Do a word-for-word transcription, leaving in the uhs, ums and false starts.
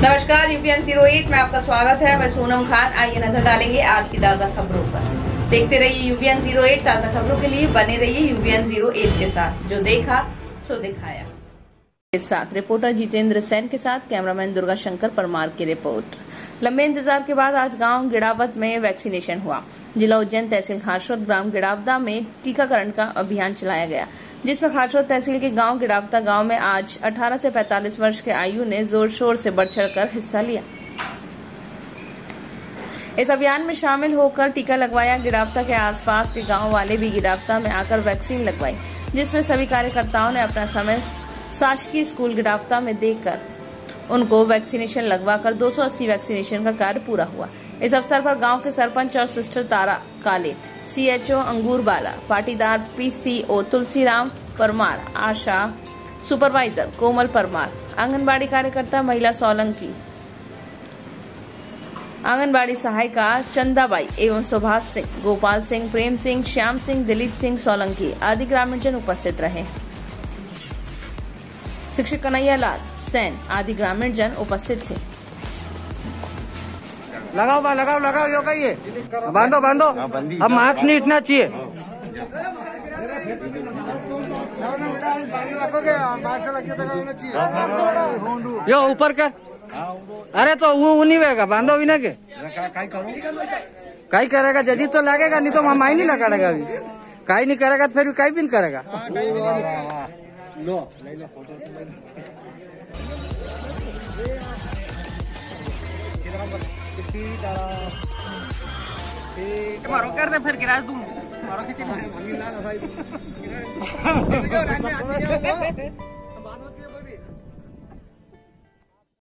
नमस्कार, यूपीएन zero eight में आपका स्वागत है। मैं सोनम खान। आइए नजर डालेंगे आज की ताजा खबरों पर। देखते रहिए यूपीएन जीरो एट। ताजा खबरों के लिए बने रहिए यूपीएन जीरो एट के साथ। जो देखा सो दिखाया। इस साथ रिपोर्टर जितेंद्र सेन के साथ कैमरामैन दुर्गा शंकर परमार की रिपोर्ट। लंबे इंतजार के बाद आज गांव गिड़ावत में वैक्सीनेशन हुआ। जिला उज्जैन तहसील खारसोद ग्राम गिड़ावदा में टीकाकरण का अभियान चलाया गया, जिसमें खारसोद तहसील के गांव गिड़ावदा गांव में आज अठारह से पैंतालीस वर्ष के आयु ने जोर शोर से बढ़ चढ़कर हिस्सा लिया। इस अभियान में शामिल होकर टीका लगवाया। गिड़ावदा के आसपास के गांव वाले भी गिड़ावदा में आकर वैक्सीन लगवाई, जिसमें सभी कार्यकर्ताओं ने अपना समय शासकीय स्कूल गिड़ावदा में देकर उनको वैक्सीनेशन लगवाकर दो सौ अस्सी वैक्सीनेशन का कार्य पूरा हुआ। इस अवसर पर गांव के सरपंच और सिस्टर तारा Kale, CHO Angoor Bala, Patidar PCO Tulsiram Parmar, ASHA supervisor Komal Parmar, anganwadi कार्यकर्ता महिला सोलंकी, आंगनबाड़ी सहायिका चंदाबाई एवं सुभाष सिंह, गोपाल सिंह, प्रेम सिंह, श्याम सिंह, दिलीप सिंह सोलंकी आदि ग्रामीणजन उपस्थित रहे। शिक्षक कन्हैया लाल सैन आदि ग्रामीणजन उपस्थित थे। लगाओ बा लगाओ लगाओ यो कहिए बांधो बांधो। अब मास्क नहीं इतना चाहिए। यो ऊपर कर। अरे तो वो नहीं रहेगा, बांधो भी ना के कहीं करेगा जदी तो लगेगा, नहीं तो माई नहीं लगाएगा। अभी कहीं नहीं करेगा तो फिर कहीं भी नहीं करेगा। लो ले लो फोटो मारो कर दे फिर गिरा दूं। मारो खींच भाई